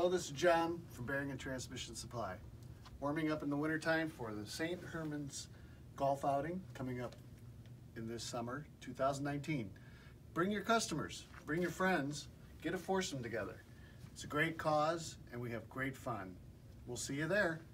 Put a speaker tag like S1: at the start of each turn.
S1: Hello, this is John from Bearing and Transmission Supply. Warming up in the wintertime for the St. Herman's golf outing coming up in this summer, 2019. Bring your customers, bring your friends, get a foursome together. It's a great cause and we have great fun. We'll see you there.